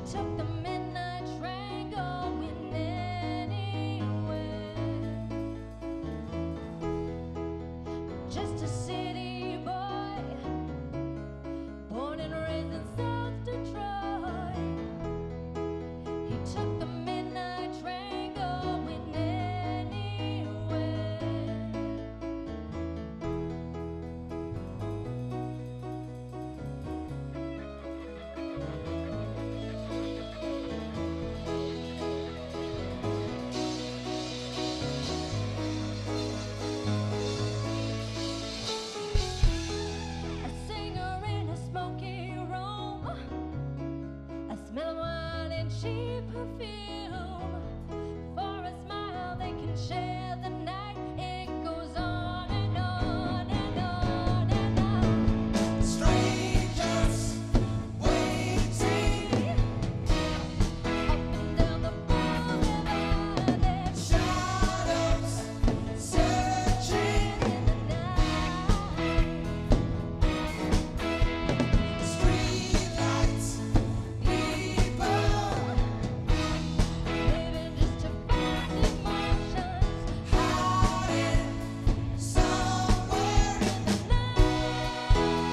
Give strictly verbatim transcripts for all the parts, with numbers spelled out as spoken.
took the midnight train going anywhere. Just a city boy, born and raised in South Detroit. He took the midnight train going anywhere. A singer in a smoky room, a smell of wine and cheap perfume. For a smile they can share the night. It goes on and on and on and on. Strangers waiting, Up and down the boulevard, there's shadows searching, in the night. streetlights, people, Living just to find emotions hiding somewhere in the night.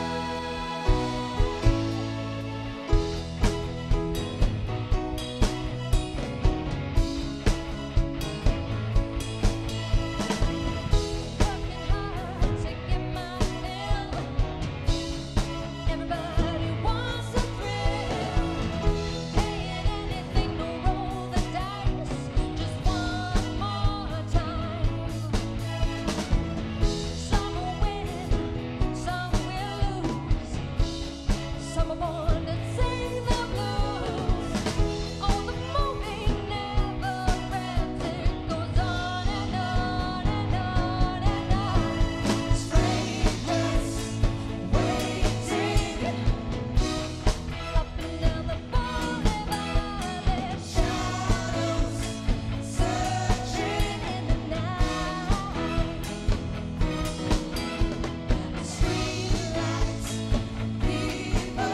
Working hard to get my fill. Everybody wants a thrill. Paying anything to roll the dice just one more time. Some will win, some will lose. Some are born to sing the blues. Oh, the movie never ends. It goes on and on and on and on. strangers waiting, Up and down the boulevard, there's shadows searching, in the night. streetlights, people,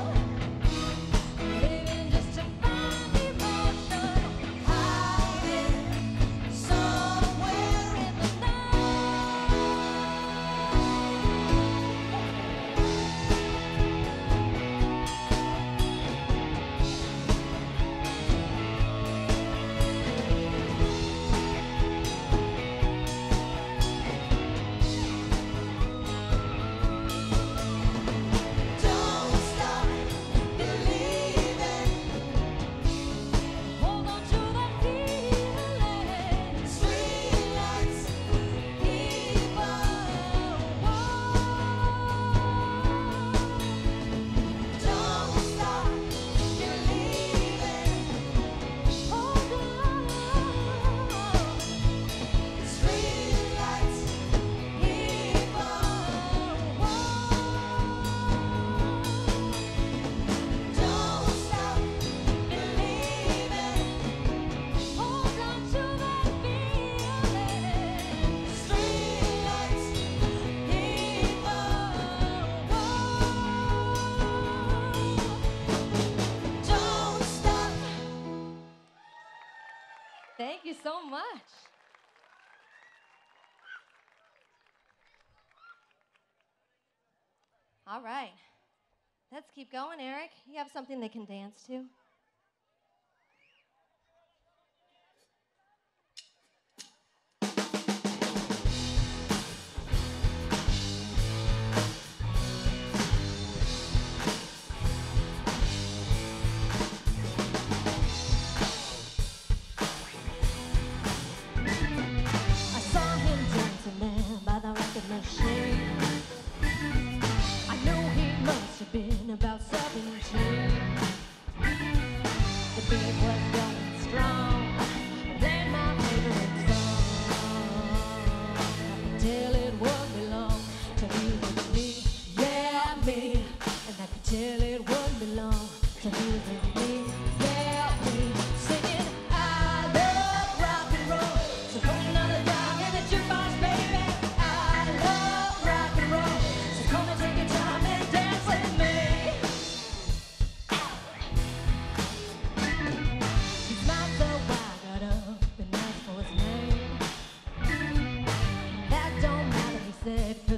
Living just to find emotion, hiding somewhere in the night. Don't stop believing, Hold on to that feeling. streetlights, people, don't stop believing, Hold on. streetlights, people, don't stop believing, Hold on to that feeling. streetlights, people, don't stop. Thank you so much. All right. Let's keep going, Eric. You have something they can dance to? I saw him dancing there by the record machine. I know he must have been about seventeen. The beat was going strong, playing my favorite song. I could tell it would belong to he with me, yeah me. And I could tell it would belong to he with me, yeah me. Singing, I love rock and roll. So put another dime in the jukebox, baby. I love rock and roll. So come and take your time and dance with me.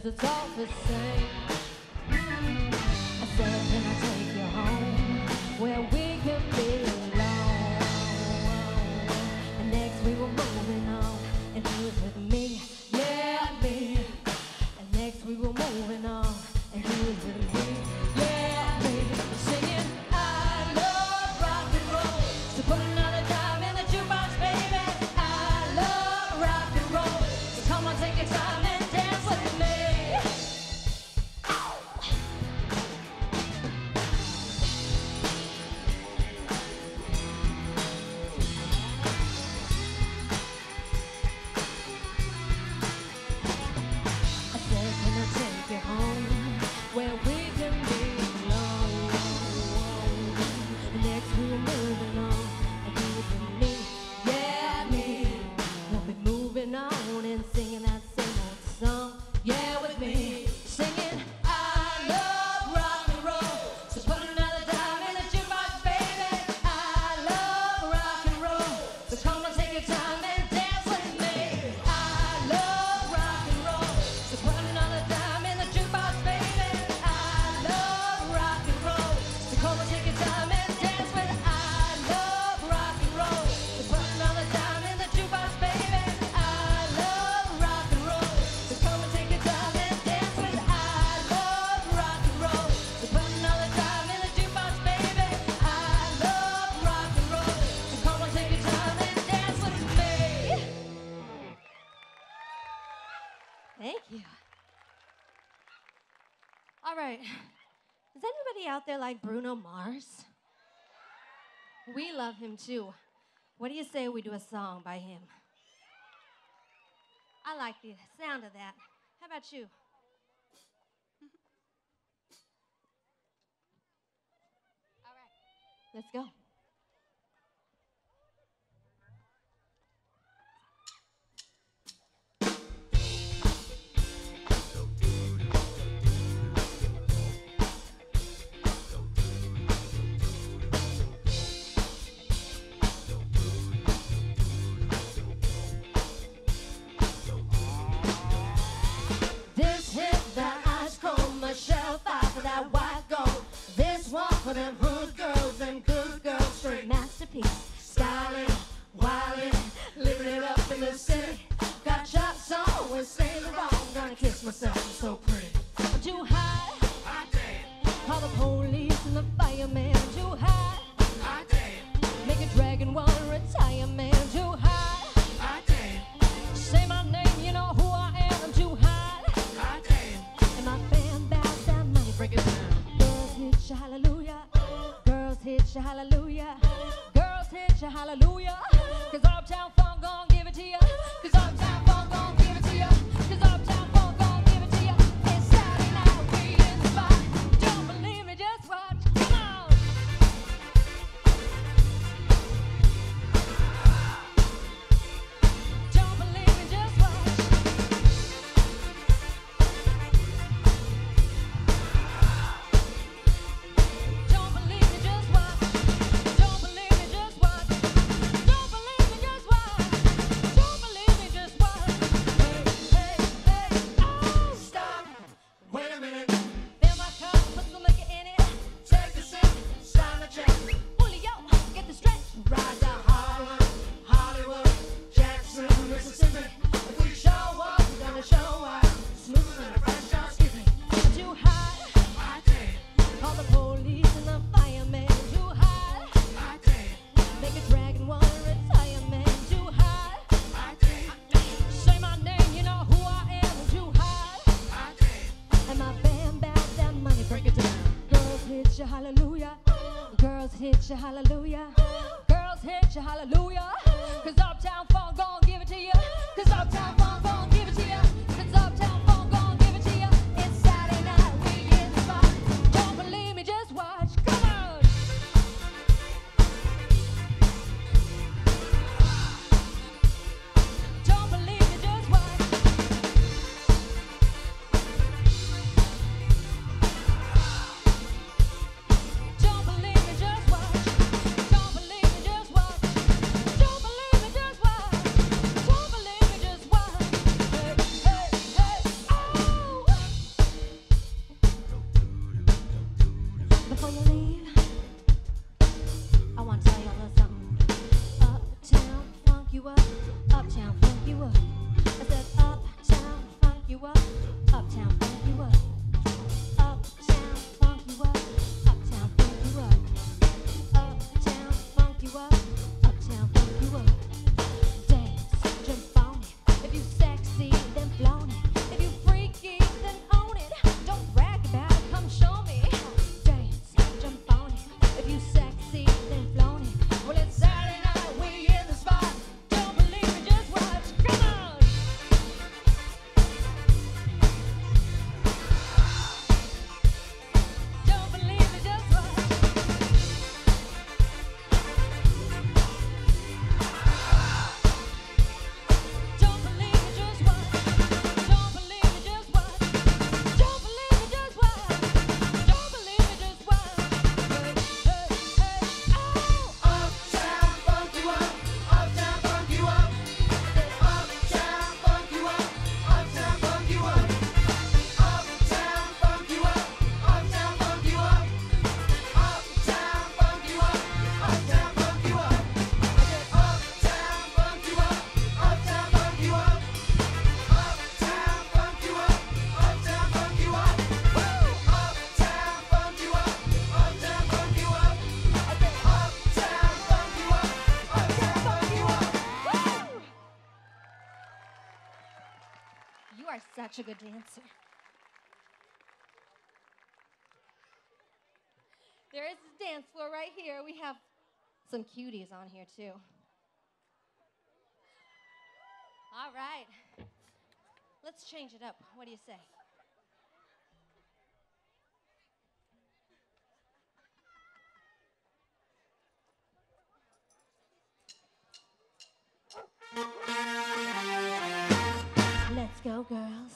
it's all the same. I said, can I take you home where we can be alone? And next we were moving on, and he was with me, yeah, me. And next we were moving on, and he was with me, yeah, me. Singing, I love rock and roll. So put another dime in the jukebox, baby. I love rock and roll. So come on, take your time and dance with me. I said, can I take you home where we can be alone? And next we were moving on, and he was with me, yeah, me. We'll be moving on and singing that same old song, yeah, with me. Singing, I love rock and roll. So put another dime in the jukebox, baby. I love rock and roll. So come on, take your time and dance with me. I love rock and roll. So put another dime in the jukebox, baby. I love rock and roll. So come on, take your time and dance with. I love rock and roll. So put another dime in the jukebox, baby. I love rock and roll. So come and take your time and dance with. I love rock and roll. So put another dime in the jukebox, baby. I love rock and roll. So come on, take your time and dance with me. Thank you. All right. Does anybody out there like Bruno Mars? We love him too. What do you say we do a song by him? I like the sound of that. How about you? All right. Let's go. This hit that ice cold, Michelle five for that white gold. This one for them hood girls, them good girls, straight masterpiece. Styling, wildin', living it up in the city. Got shots on when saying the wrong. Gonna kiss myself, I'm so pretty. I'm too high. I dance. Call the police and the fireman. I'm too high. I dance. Make a dragon wanna retire, man. Too high. I dance. Say my name, you know who I am. I'm too high. I dance. And my fan bows down, money break it down. Girls hit you, hallelujah. Girls hit you, hallelujah. Girls hit you, hallelujah. Cause Uptown Funk gon' give it to you. Cause Uptown Funk gon' give it to you. Cause Uptown Funk gon' give it to you. It's Saturday night, we in the spot. Don't believe me, just watch. Come on. Don't believe me, just watch. Don't believe me, just watch. Don't believe me, just watch. Don't believe me, just watch. Don't believe me, just watch. Hey, hey, hey, oh, stop. Wait a minute, Fill my cup, put some liquor in it. take a sip, sign a check. Julio, get the stretch. Ride down Harlem, Hollywood, Jackson, Mississippi. If we show up, we're gonna show up. Smoother than a fresh drop skippy. Too high. I dance, Call the police and the fireman. Too high. I dance, Make a dragon wanna retire, man. Too high. I dance, Say my name, you know who I am. Too high. I dance. And my band bows down, money break it down. Girls hit you, hallelujah. Girls hit you, hallelujah. Girls hit you, hallelujah. Cause Uptown Funk gon' give it to you. Cause Uptown Funk gon' give it to you. Cause Uptown Funk gon' give it to you. It's Saturday night, we in the spot. Don't believe me, just watch. Come on. Don't believe me, just watch. Don't believe me, just watch. Don't believe me, just watch. Don't believe me, just watch. Don't believe me, just watch. such a good dancer. There is a dance floor right here. We have some cuties on here, too. All right. Let's change it up. What do you say? Let's go, girls.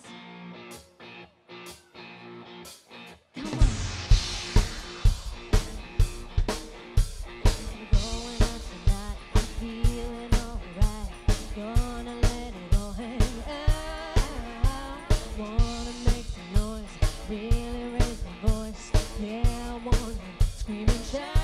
Come on. We're going out tonight. I'm feeling alright. Gonna let it all hang out. Wanna make some noise, really raise my voice. Yeah, I wanna scream and shout.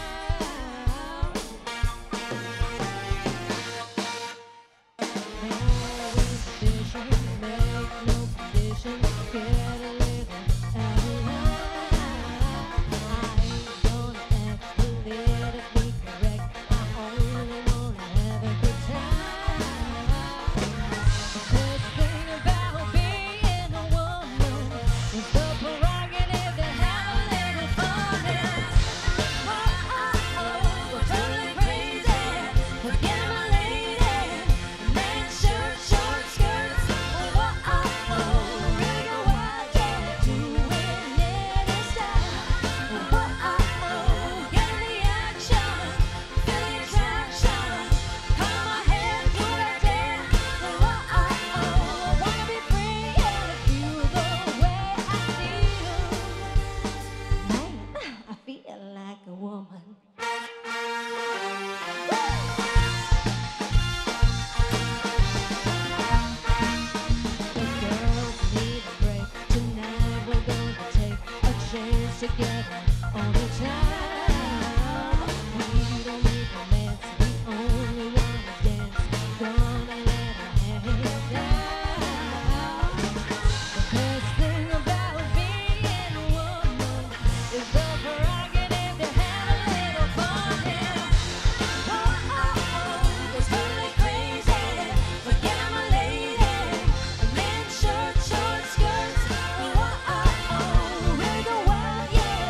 Together all the time. We don't need romance, we only wanna dance. Gonna let our hands down. The best thing about being a woman is the prerogative to have a little fun. Oh, oh, oh, it's totally crazy, but yeah, I'm a lady. Men shirt, short skirts. Oh, oh, oh, we go wild.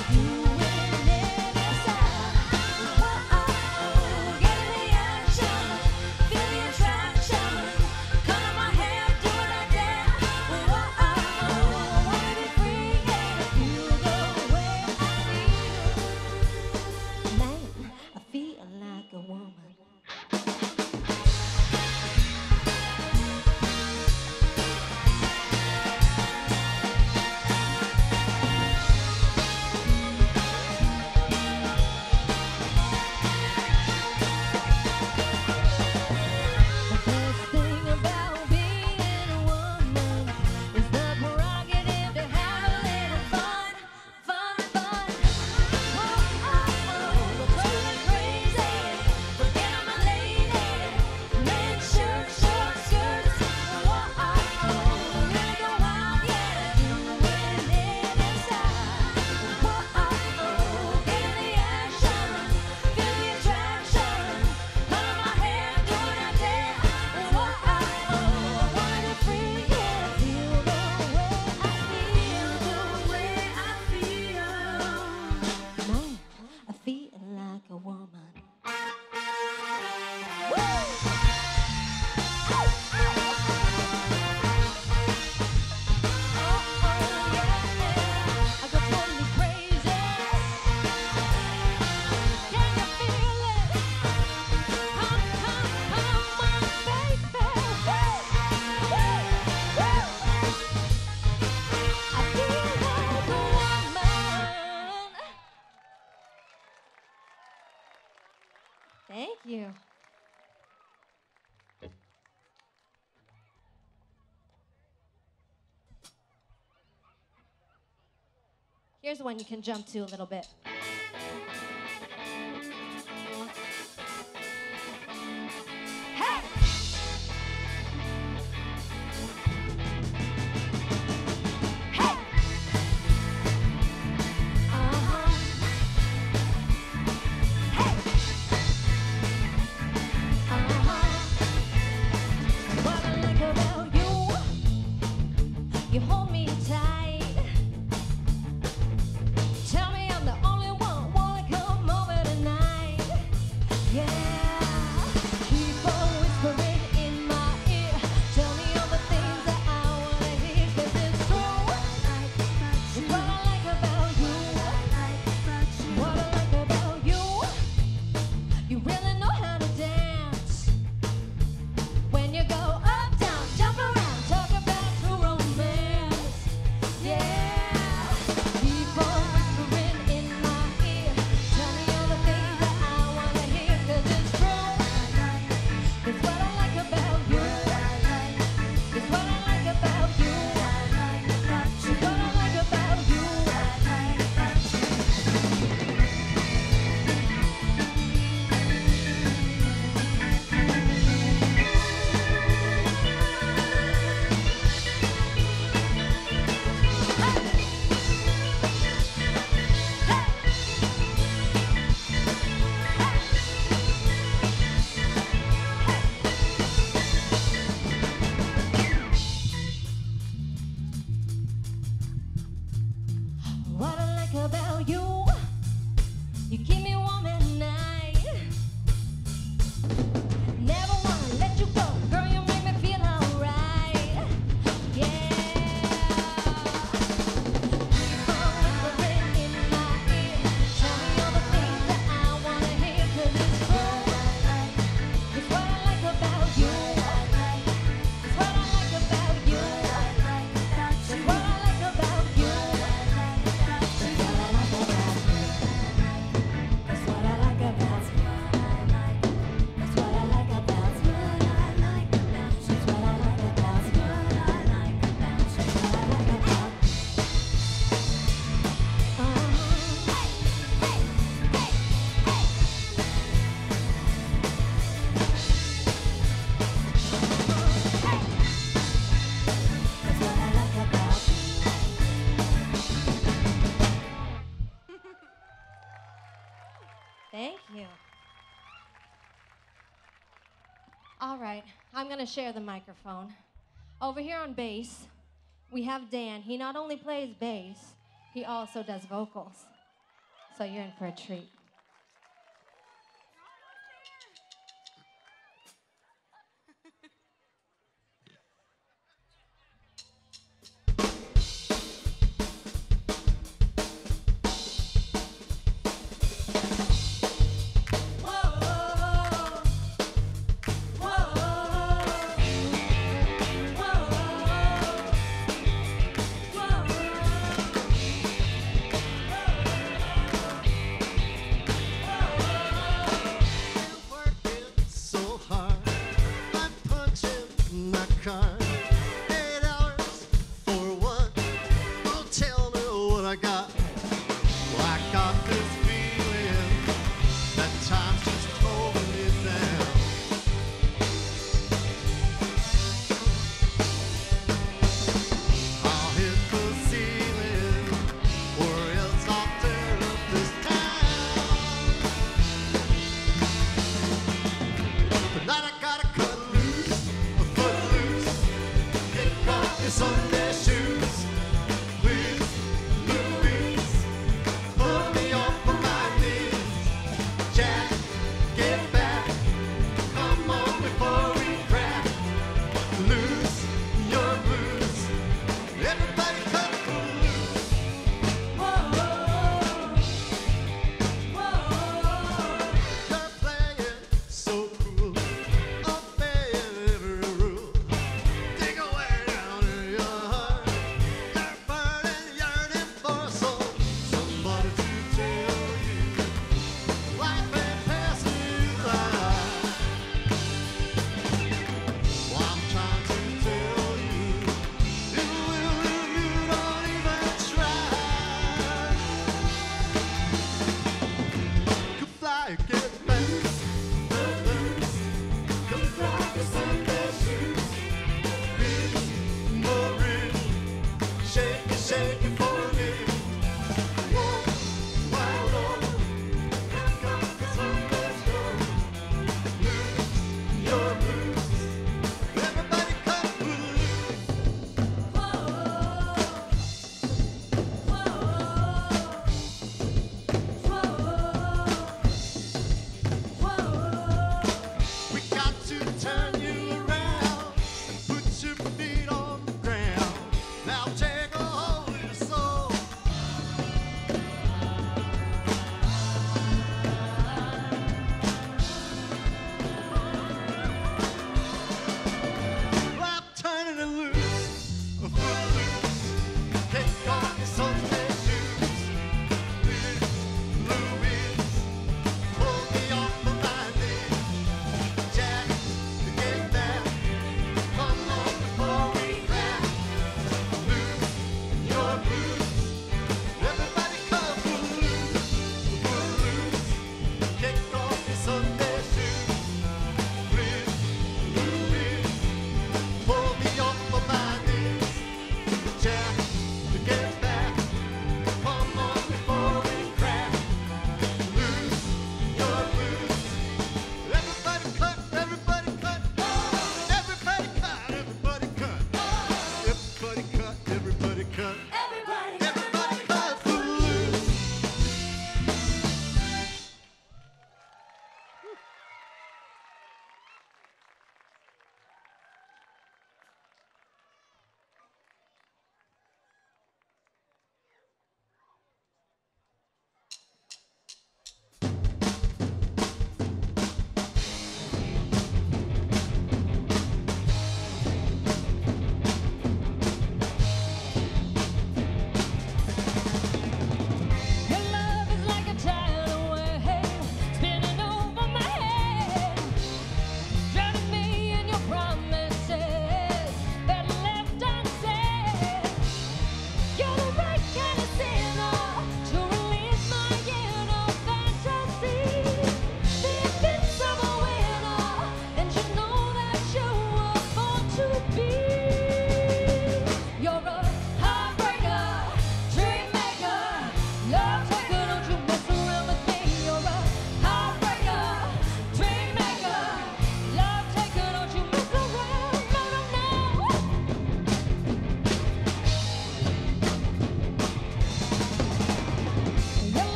Thank you. Here's one you can jump to a little bit. Hey! Hey! Uh-huh. Hey! Uh-huh. What I like about you, you Yeah, keep on whispering in my ear. Tell me all the things that I wanna hear. 'Cause it's true. It's what I like about you. What I like about you. You really know how to dance. When you go up, down, jump around, talk about true romance. Yeah, keep on whispering in my ear. Tell me all the things that I wanna hear. 'Cause it's true. It's what I like about you. It's what I like about you. It's what I like about you. What I like about you, you keep me warm at night. Never wanna let you go, girl, you make me feel alright. Yeah. Keep on whispering in my ear. Tell me all the things that I wanna hear. 'Cause it's true. It's what I like about you. It's what I like about you. It's what I like about you. It's what I like about you. It's what I like about you. It's what I like about you. It's what I like about you. It's what I like about you. It's what I like about you. Thank you. All right, I'm gonna share the microphone. Over here on bass, we have Dan. He not only plays bass, he also does vocals. So you're in for a treat. Whoa.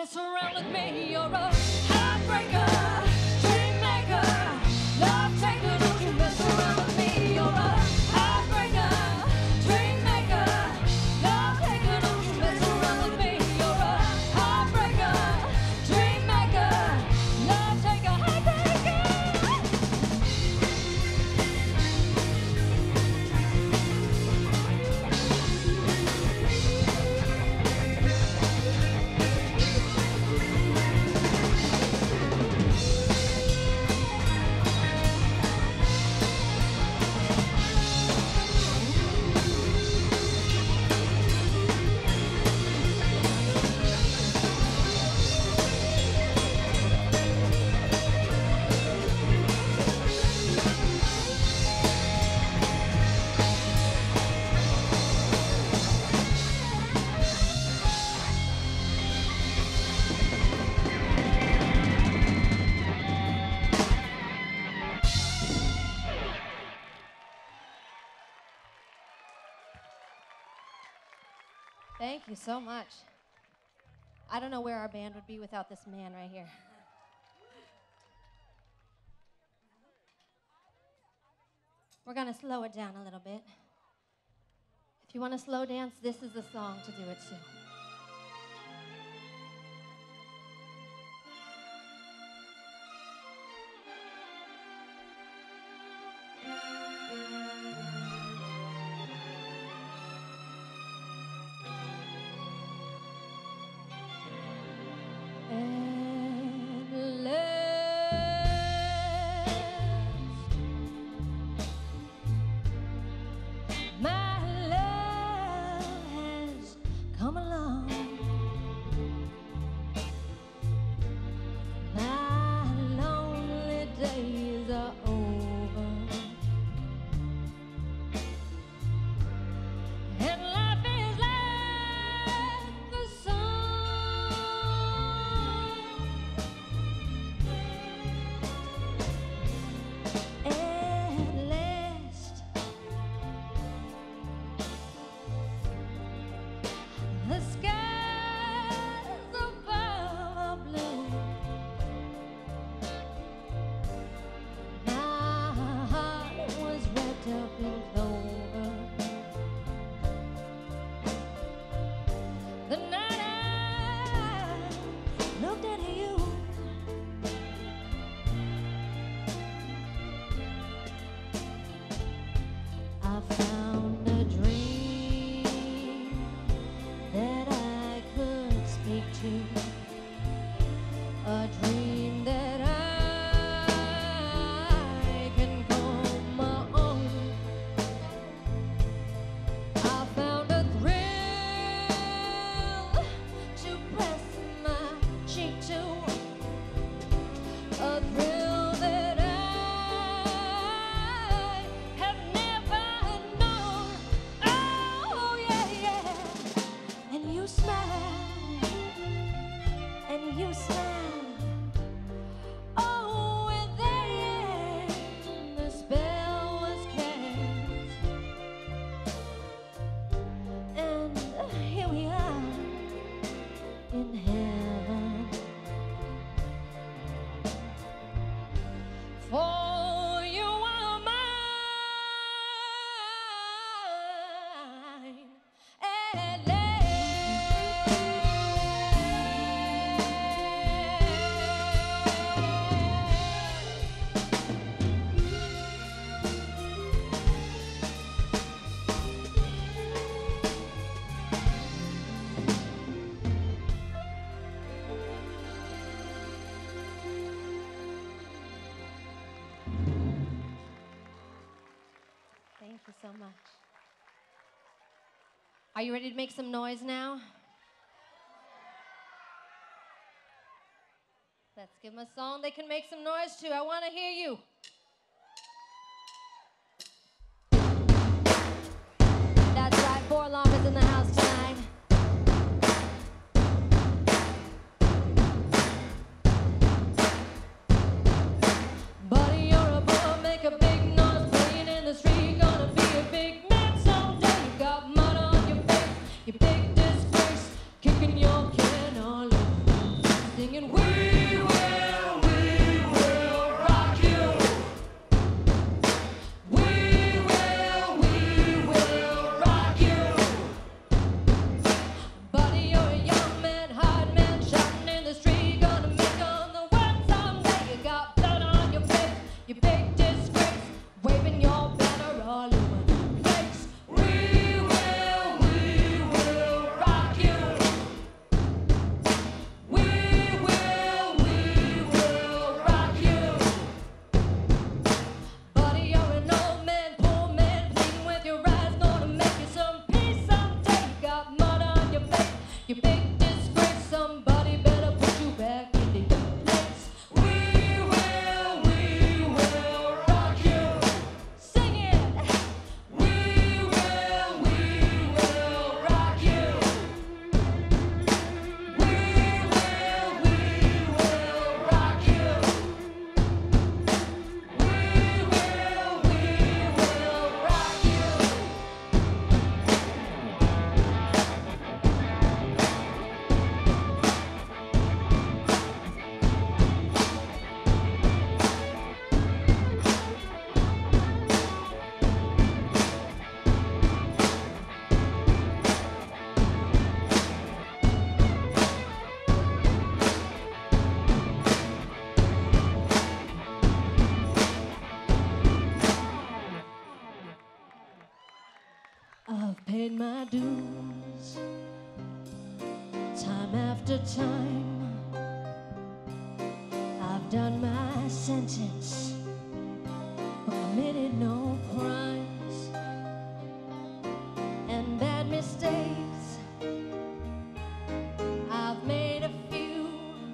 mess around with me. You're a heartbreaker, dream maker, love taker. Don't you mess around with me. You're a heartbreaker, dream maker, love taker. Don't you mess around with me. You're a heartbreaker, dream maker, love taker, heartbreaker. Thank you so much. I don't know where our band would be without this man right here. We're gonna slow it down a little bit. If you want to slow dance, this is the song to do it to. My love has come along. My lonely days are over, and life is like the song. At last, the skies above are blue. My heart was wrapped up in clover. The night I looked at you, I found a dream that I could speak to, a dream that I can call my own. I found a thrill to press my cheek to, a thrill that I have never known. Oh yeah, yeah. And you smile, and you smile. Oh, and then the spell was cast, and here we are in heaven. For you are mine at Thank you so much. Are you ready to make some noise now? Let's give them a song they can make some noise to. I want to hear you. That's right, Four Alarm is in the house tonight. Buddy, you're a boy, make a big noise, playing in the street, gonna be a big man someday. You got mud on your face, you big disgrace, kicking your can all over. singing, we will, we will rock you. We will, we will rock you. Buddy, you're a young man, hard man, shouting in the street, gonna make on the world someday. You got blood on your face, you big disgrace, waving your banner all over the place. We will, we will rock you. We will, we will rock you. Buddy, you're an old man, poor man, pleading with your eyes, gonna make you some peace someday. You got mud on your face, you big disgrace, somebody better put you back into your place. We will, we will rock you. Sing it. We will, we will rock you. We will, we will rock you. We will, we will rock you. I've paid my dues time after time. I've done my sentence, but committed no crimes and bad mistakes. I've made a few.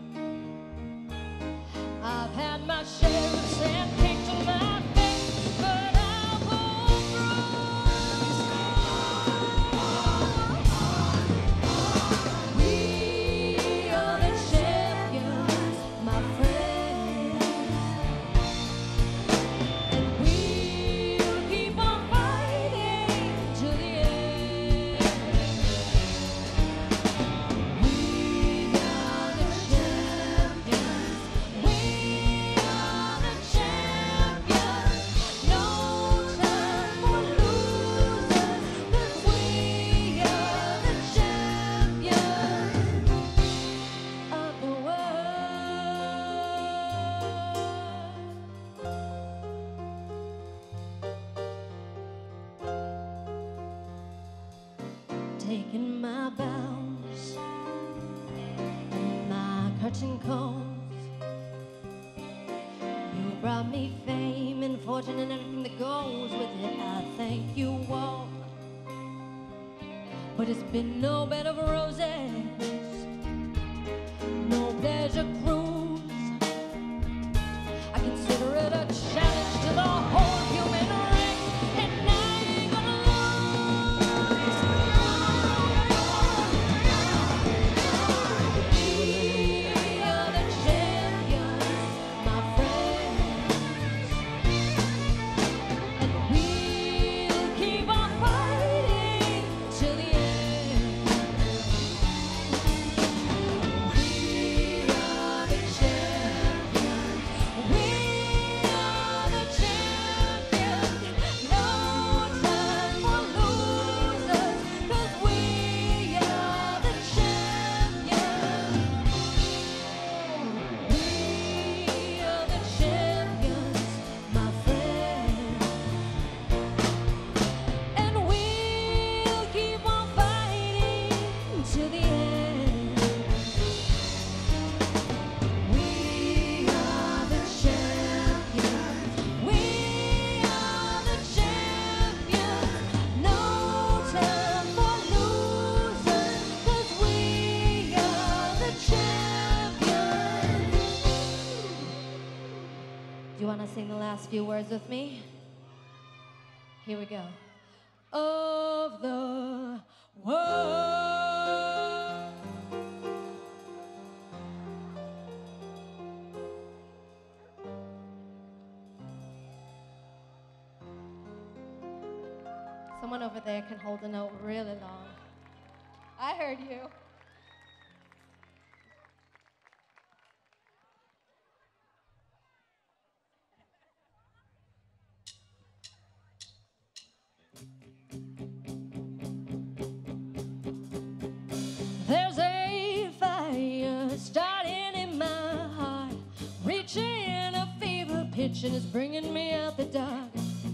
I've had my share of sand kicked in my face, but I'll pull through. We are the champions, my friends, and we'll keep on fighting till the end. We are the champions. We are the champions. No time for losers, 'cause we are the champions of the world. Taking my bows and my curtain calls. You brought me fame and fortune and everything that goes with it. I thank you all, but it's been no bed of roses, no pleasure cruise. I consider it a challenge to the whole human race, and I ain't gonna lose. We are the champions, my friends, and we'll keep on fighting till the end. We are the champions. We are the champions. No time for losers, 'cause we are the champions. We are the champions, my friend, and we'll keep on fighting till the end. We are the champions. We are the champions. No time for losers, 'cause we are the champions. Do you want to sing the last few words with me? Here we go. Of the world. Someone over there can hold the note really long. I heard you. pitch and it's bringing me out the dark.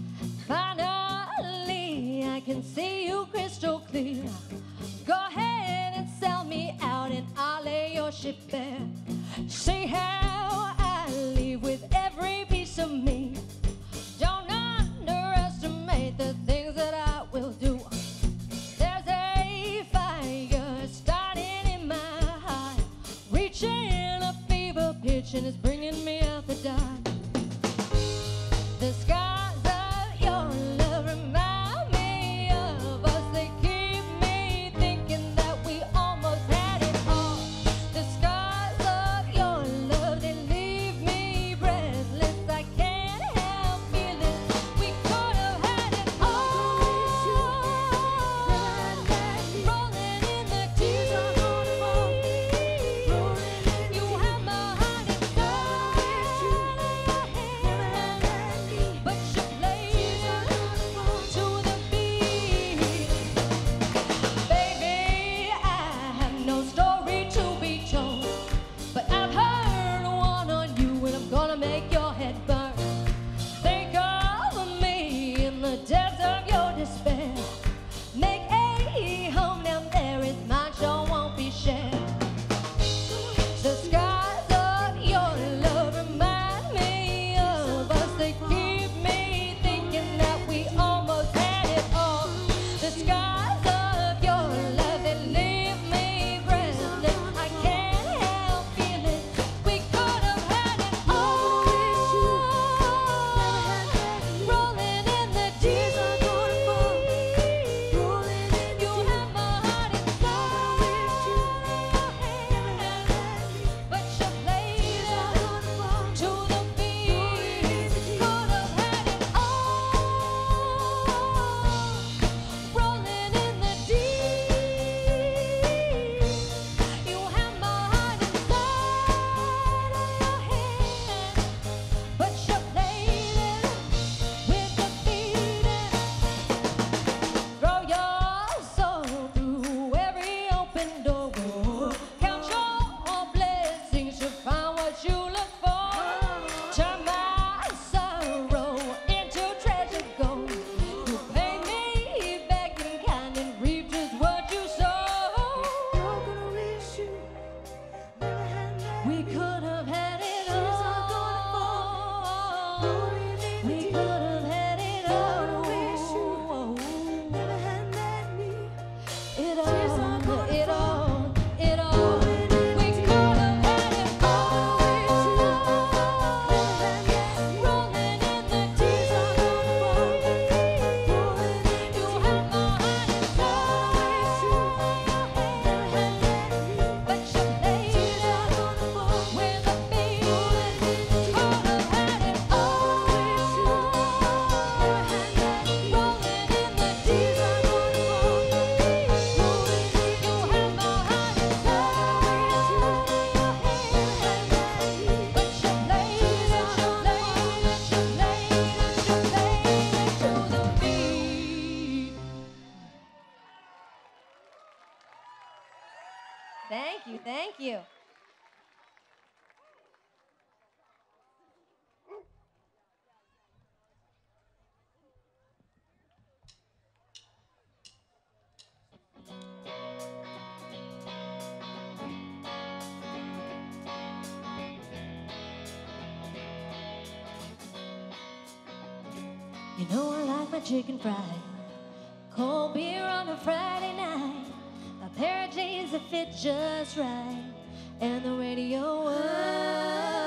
Finally, I can see you crystal clear. Go ahead and sell me out and I'll lay your ship bare. See how I leave with every piece of me. Don't underestimate the things that I will do. There's a fire starting in my heart, reaching a fever pitch and it's bringing me out the dark. The skies of your love remind me of us. They keep me thinking that we almost had it all. The skies of your love, they leave me breathless. I can't help feeling we could have had it all. Rolling in the deep, you have my heart inside your hand, but you played to the beat. Baby, I have no story to be told, but I've heard one on you and I'm gonna make your head burn. Think of me in the depths of your despair. Make a home down there, it's mine, sure won't be shared. The skies of your love remind me of us. They keep me thinking that we almost had it all. The skies of your love, they leave me breathless. I can't help feeling we could have had it all. Rolling in the deep, you have my heart inside your hand, but you played to the beat. Could have had it all. Rolling in the deep, you have my heart inside your hand, but you played with the beat. Throw your soul through every open door. Count your blessings to find what you look for. Turn my sorrow into treasure gold. You pay me back in kind and reap just what you sow. We could have had it all. We could have had it all. It all, it all, it all. We could have had it all. Rolling in the deep, you have my heart inside your hand, but you played with a beat. Could have had it all. Rolling in the deep, you have my heart Thank you, thank you. You know I like my chicken fried, cold beer on a Friday night, a pair of jeans that fit just right, and the radio up.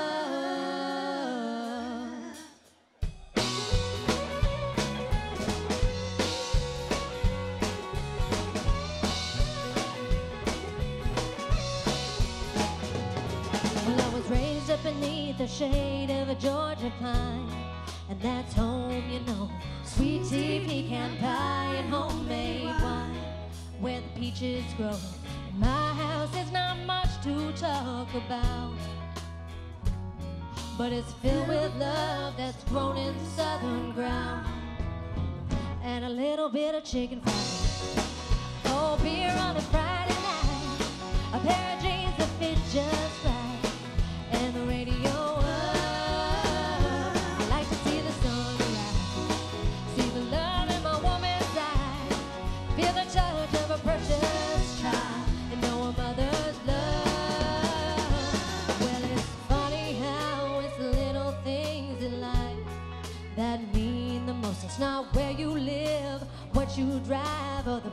Well, I was raised up beneath the shade of a Georgia pine, and that's home, you know. Sweet tea, pecan pie, and homemade wine, where the peaches grow. In my house, there's not much to talk about, but it's filled with love that's grown in southern ground, and a little bit of chicken fried, cold beer on a Friday night, a pair of jeans that fit just right, and the radio up. Well,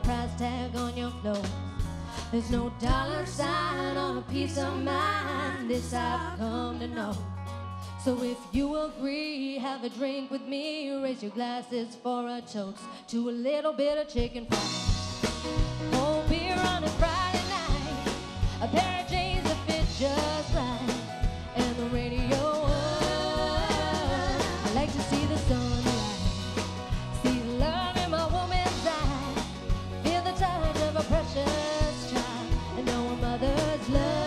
price tag on your clothes. There's no dollar sign on a piece of mind. This I've come to know. So if you agree, have a drink with me. Raise your glasses for a toast to a little bit of chicken fried. Cold beer on a Friday night, a pair of jeans that fit just right, and the radio on. I like to see the sunrise, see the love in my woman's eye, feel the touch of a precious child, and know a mother's love.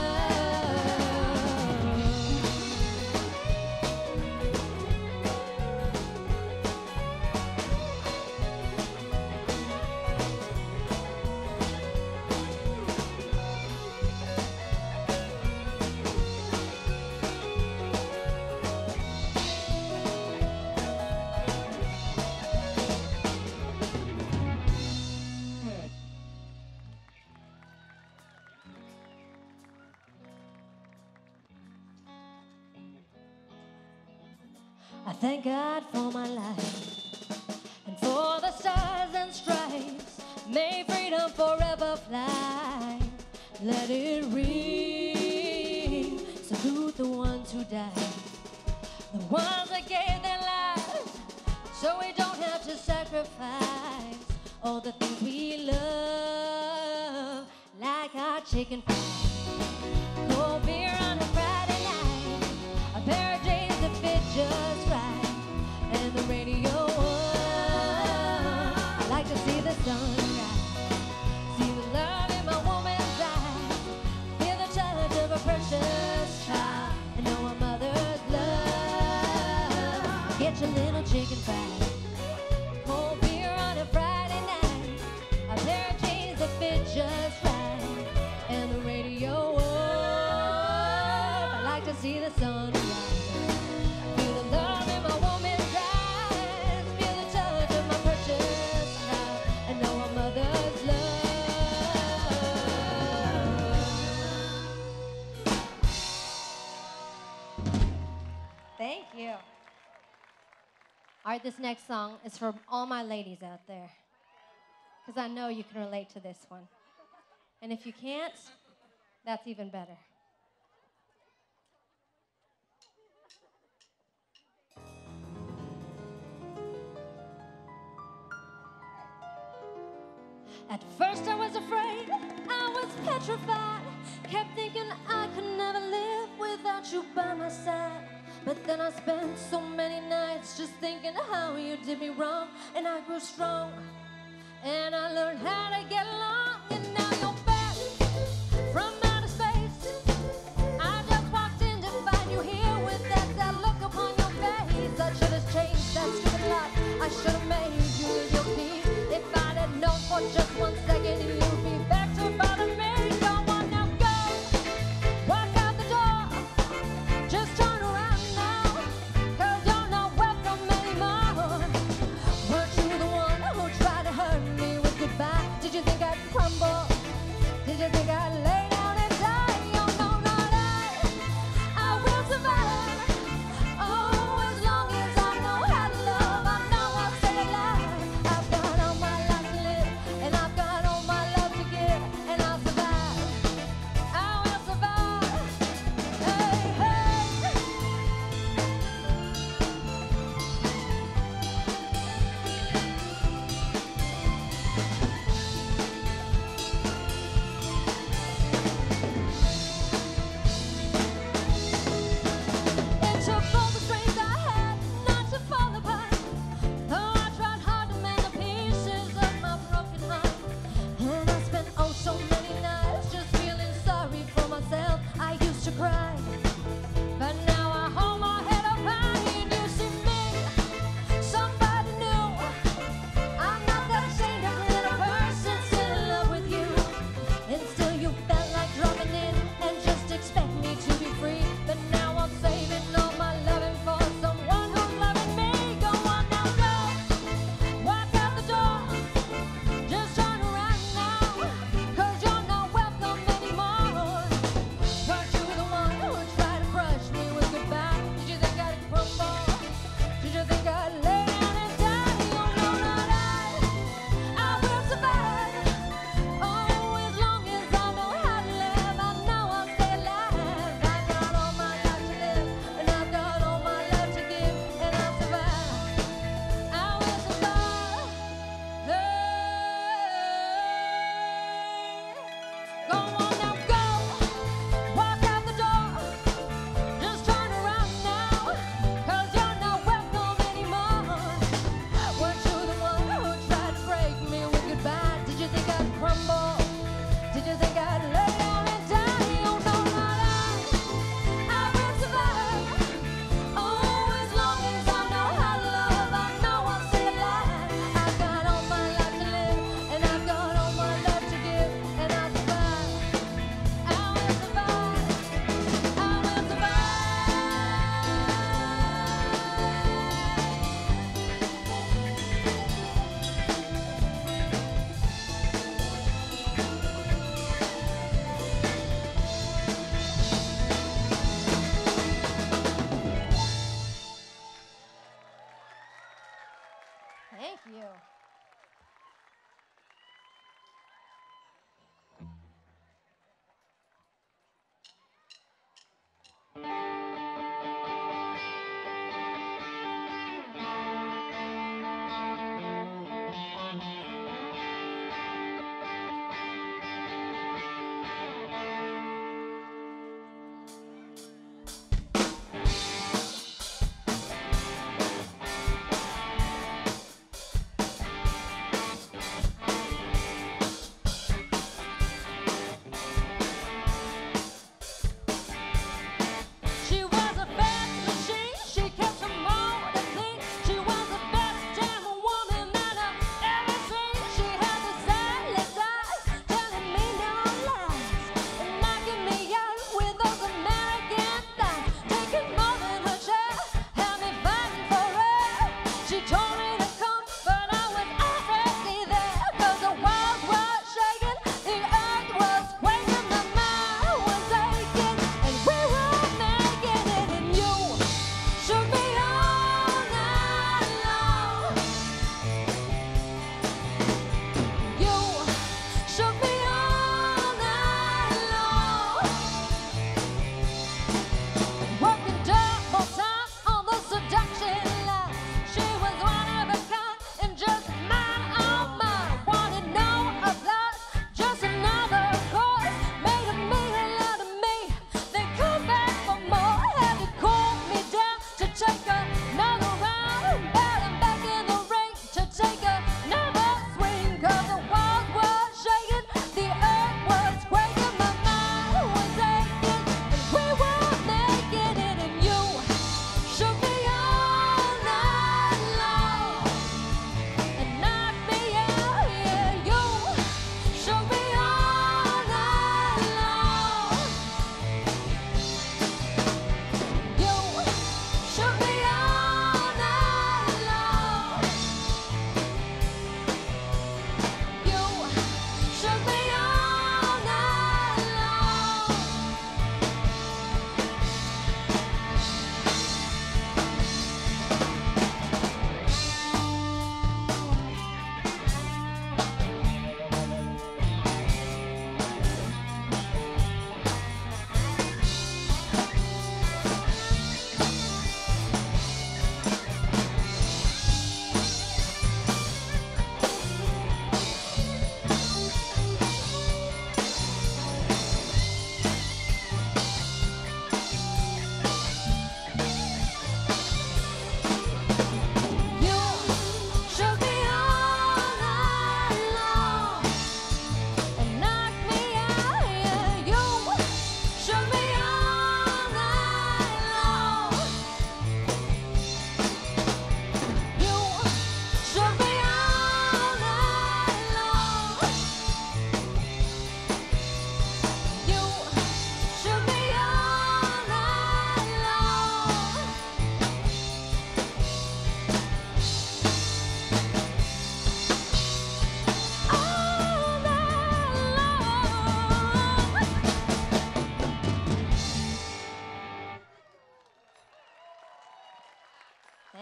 I thank God for my life and for the stars and stripes. May freedom forever fly. Let it ring. Salute the ones who died, the ones that gave their lives, so we don't have to sacrifice all the things we love, like our chicken fried, cold beer on a Friday night, a pair of jeans that fit just right, and the radio on. I like to see the sunrise, see the love in my woman's eyes, feel the touch of a precious child, and know a mother's love. Get your little chicken fried, cold beer on a Friday night, a pair of jeans that fit just right, and the radio on. I like to see the sunrise. Thank you. All right, this next song is for all my ladies out there, because I know you can relate to this one. And if you can't, that's even better. At first I was afraid, I was petrified, kept thinking I could never live without you by my side. But then I spent so many nights just thinking how you did me wrong, and I grew strong, and I learned how to get along, and now you're back from outer space. I just walked in to find you here with that sad look upon your face. I should have changed that stupid lock, I should have made you lose your peace. If I'd have known for just one second you'd be back to bother me. Come on now, go, walk out the door, just turn around now, 'cause you're not welcome anymore. Weren't you the one who tried to hurt me with goodbye? Did you think I'd cry?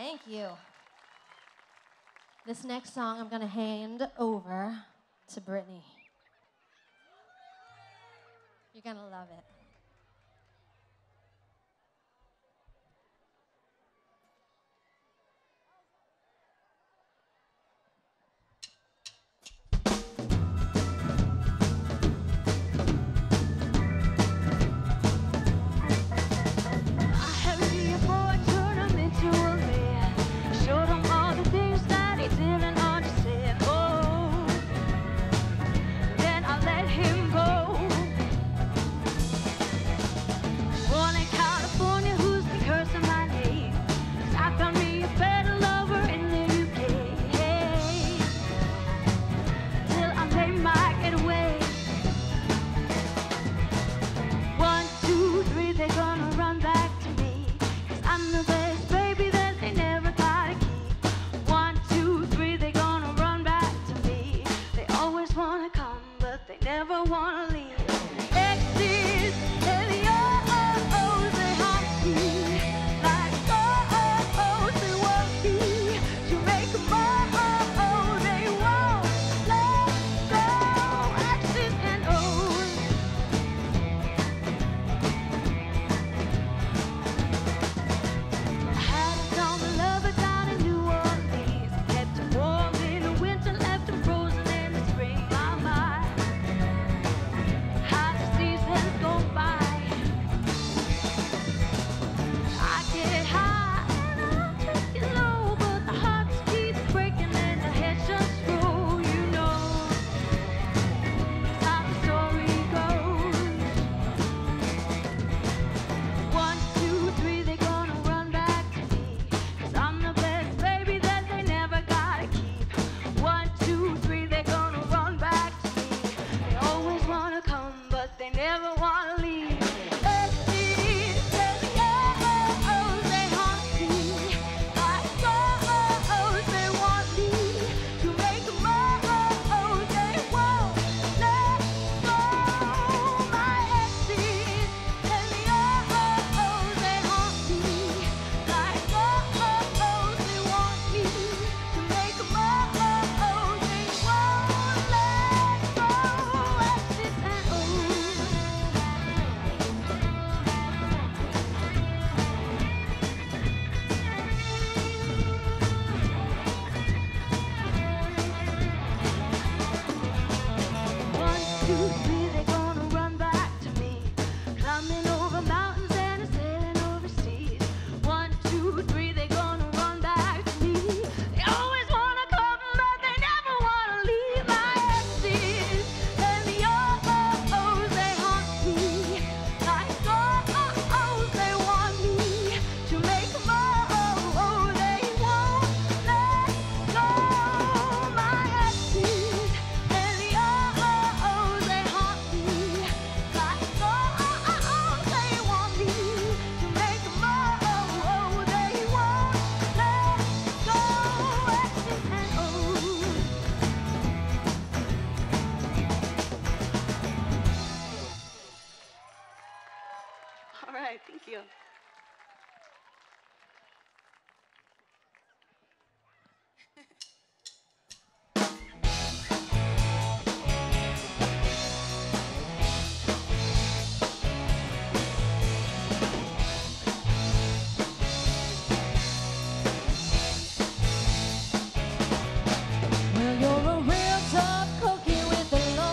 Thank you. This next song I'm going to hand over to Brittany. You're going to love it.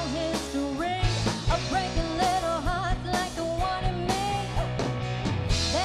That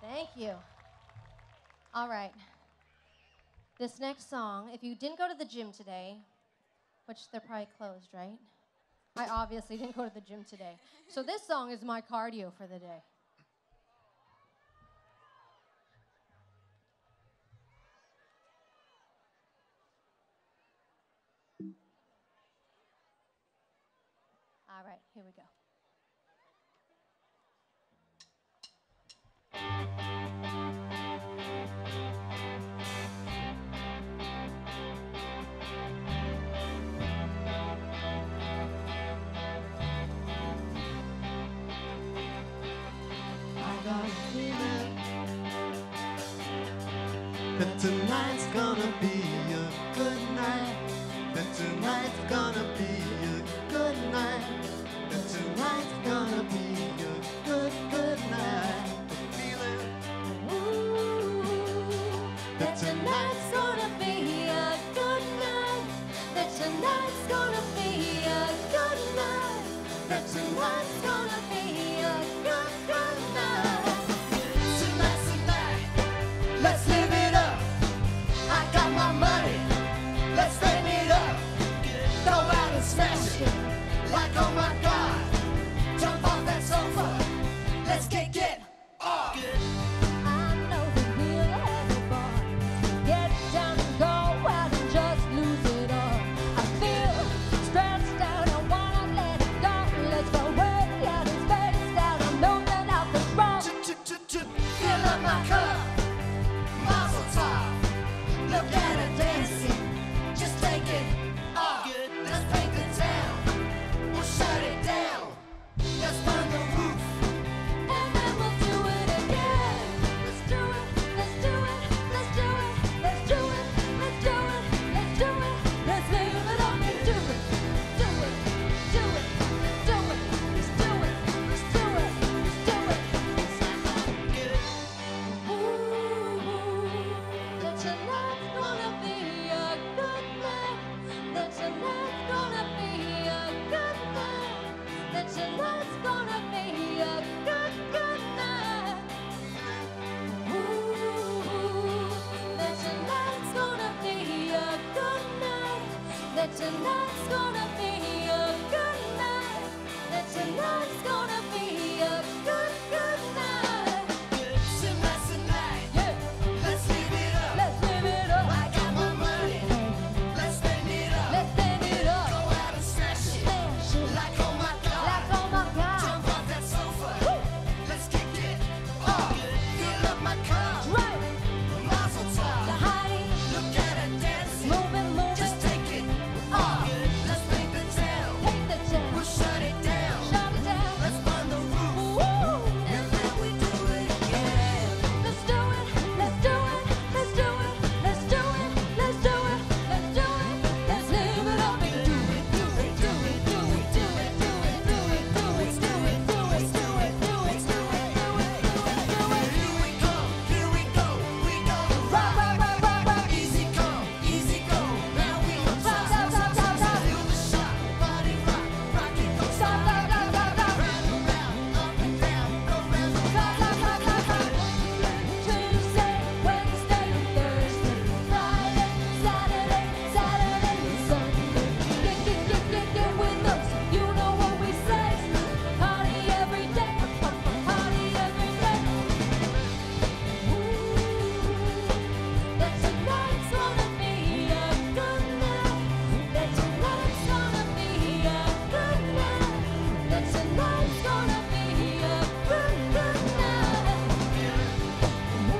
Thank you. All right. This next song, if you didn't go to the gym today, which they're probably closed, right? I obviously didn't go to the gym today. So this song is my cardio for the day. All right, here we go. I got a feeling that tonight's gonna be a good night. That tonight's gonna be a good night. That tonight's gonna be a good, good night. The feeling That tonight's gonna be a good night. That tonight's gonna be a good night. That tonight's gonna be a good, good night. tonight's the night. Let's live it up. I got my money. Let's spend it up. Go out and smash it. Like oh my God. Jump off that sofa. Let's kick it off. I know that we'll have a bar. Get down and go out and just lose it all. I feel stressed out, I wanna let it go. Let's go way out and space out. I'm losing out control. Fill up my cup. Mazel tov. Look at her dancing. Just take it off. Let's paint the town. We'll shut it down. Let's burn the roof. And then we'll do it again. Let's do it, let's do it, let's do it, let's do it, let's do it, let's do it. Let's live it up and do it, do it, do it, do it, let's do it, let's do it, let's do it. Ooh, that tonight's gonna be a good night. That tonight's gonna be a good night. That tonight's gonna be a good, good night. Ooh, that tonight's gonna be a good night. That tonight's gonna be a good night. That tonight's gonna be a good, good night. Tonight's the night. Yeah, Let's live it up. let's live it up. I got my money. Let's spend it up. Let's stand it Go up. out and smash it. Smash it. Like oh my God. Like oh my God. Jump off that sofa. Woo. Let's kick it off. Fill up my cup. Right. Mazel The tov. high, Look at her dancing. moving, moving. Just take it off. Let's paint the town. Take the chance. We'll shut it down. Shut it down. Let's burn the roof. Woo. And then we do it again. Let's do it. Let's do it. Let's do it. Let's do it. Let's do it. Let's do it. Let's live it up and do it. Do it. Do it. Do it. Do it. Do it. Do it. Do it. Do it. Do it. Do it. Do it. Do it. Do it. Do it. Here we go. Here we go. We go. Rock, rock, rock, rock, rock. Easy come, easy go. Now we on Stop, top. stop, stop, stop, stop. Feel the shot. Body rock. Rock it, go Stop, stop, stop, stop, stop. round and round, up and down, go round and Stop, stop, stop, stop, stop. Tuesday, Wednesday, Thursday, Friday, Saturday, Saturday, Sunday. Get, get, get, get, get with us. You know what we say. Party every day. Party every day. Ooh, that tonight's gonna be a good night. That tonight's gonna be a good night. That tonight's gonna be a good, good night. Ooh,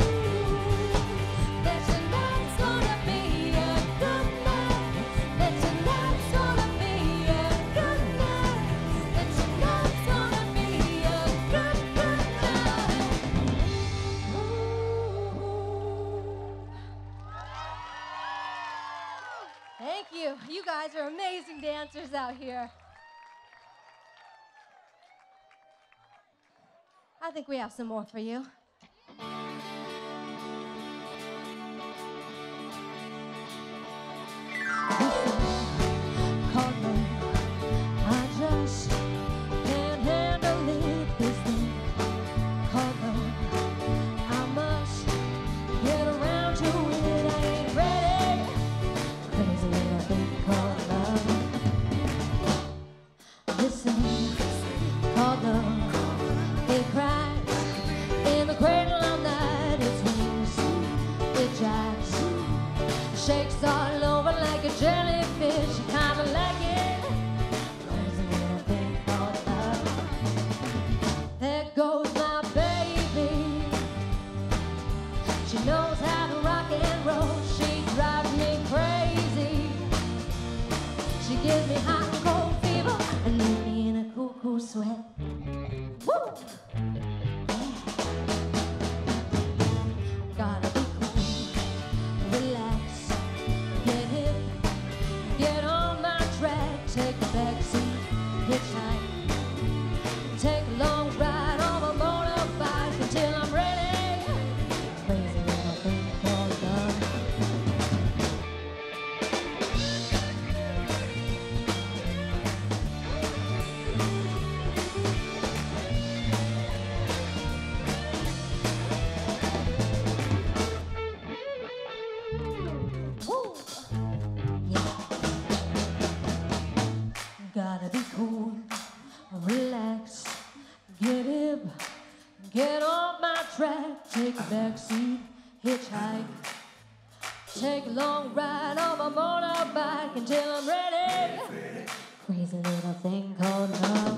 that tonight's gonna be a good night. That tonight's gonna be a good night. That tonight's gonna be a good, good night. Ooh. Thank you. You guys are amazing dancers out here. I think we have some more for you. Caught me. I just can't handle it this way. Caught me. Gotta be cool, relax, get hip, get on my track, take a backseat, hitchhike, take a long ride on my motorbike until I'm ready. Crazy little thing called love. Woo! Yeah. Gotta be cool, relax, get hip, get off my track, take a backseat, hitchhike, take a long ride on my motorbike until I'm ready. Crazy little thing called love.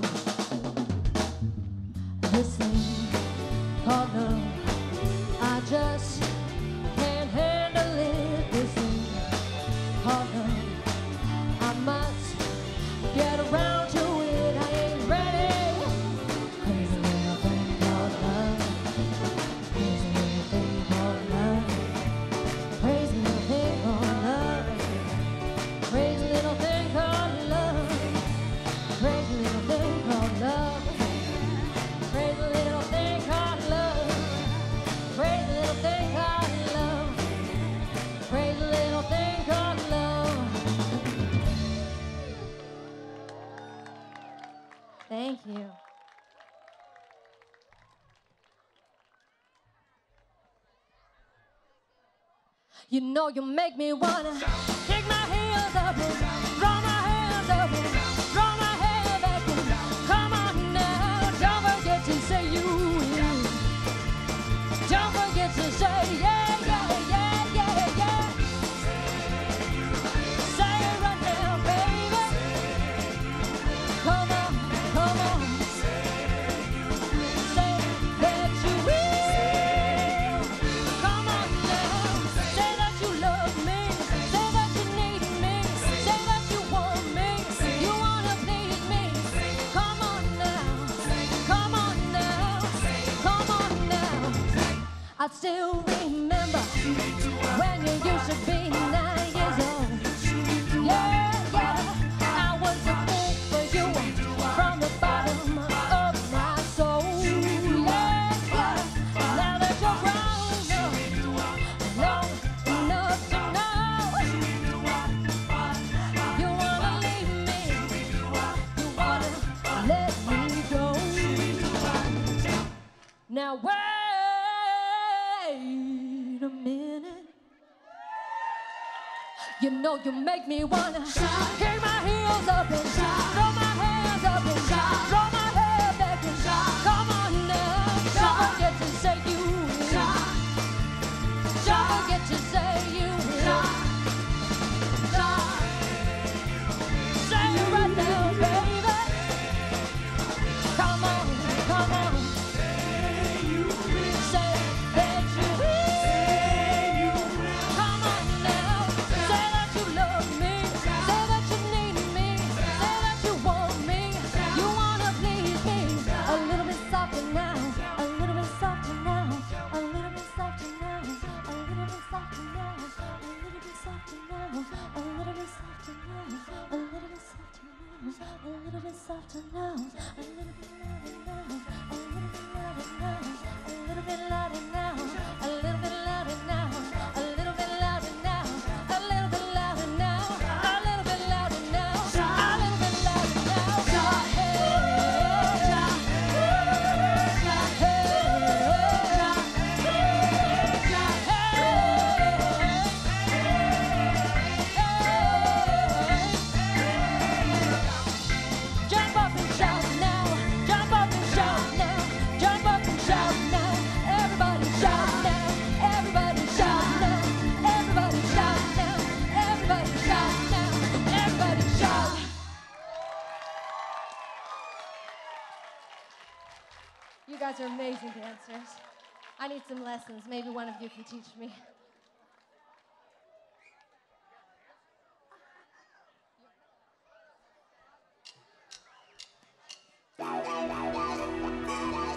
This thing called love, I just can't handle it. This thing called love, I must get around to it. I ain't ready. Crazy little thing called love. Crazy little thing called love. Crazy little thing called love. Crazy little thing called love. Crazy little thing called love. Crazy little thing called love. Crazy little thing called love. Crazy little thing called love. Thank you. You know you make me wanna kick my heels up and throw my hands up and throw my hair back and come on now. Don't forget to say you will. Don't forget to say yeah, yeah, yeah, yeah, yeah. Say it right now, baby. Come on, come on. Say that you will. Come on now. Say that you love me. Say that you need me. Say that you want me. You wanna please me. Come on now. Come on now. Come on now. I still remember when you used to be nine years old. Yeah, yeah. I was a fool for you from the bottom of my soul. Yeah, yeah. Now that you're grown up, long enough to know you wanna leave me, you wanna let me go. Now wait a minute. You know you make me wanna kick my heels up and throw my hands up and throw my hair back and come on now. Don't forget to say you will. Don't forget to say you will. Say it right now, baby. Come on, come on. Say that you will. Come on now. Say that you love me. Say that you need me. Say that you want me. You wanna please me. A little bit softer now. A little bit softer now. A little bit softer now. A little bit softer now. A little bit softer now. A little bit softer now. A little bit softer now. A little bit softer now. A little bit louder now. A little bit louder now. A little bit louder now. A little bit louder now. A little bit louder now. A little bit louder now. A little bit louder now. A little bit louder now. Hey, jump up and shout now. Jump up and shout now. Jump up and shout now. Everybody shout now. Everybody shout now. Everybody shout now. Everybody shout now. Everybody shout. You guys are amazing dancers. I need some lessons. Maybe one of you can teach me. Thank you.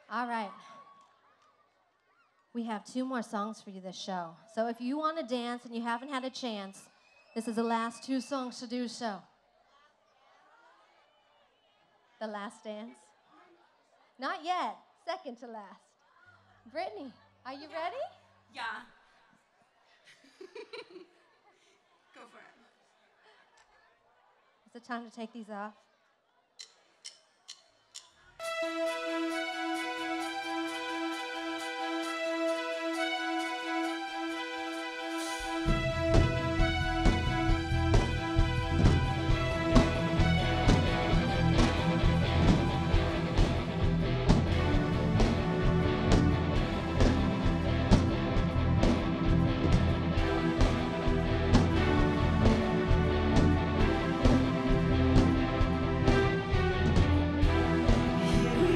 All right. We have two more songs for you this show. So if you want to dance and you haven't had a chance, this is the last two songs to do so. The Last Dance? Not yet. Second to last. Brittany, are you ready? Yeah. Go for it. Is it time to take these off? You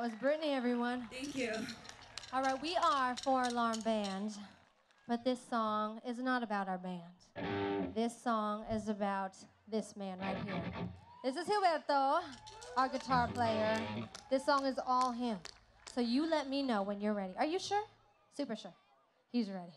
That was Brittany, everyone. Thank you. All right, we are Four Alarm Band, but this song is not about our band. This song is about this man right here. This is Gilberto, our guitar player. This song is all him. So you let me know when you're ready. Are you sure? Super sure. He's ready.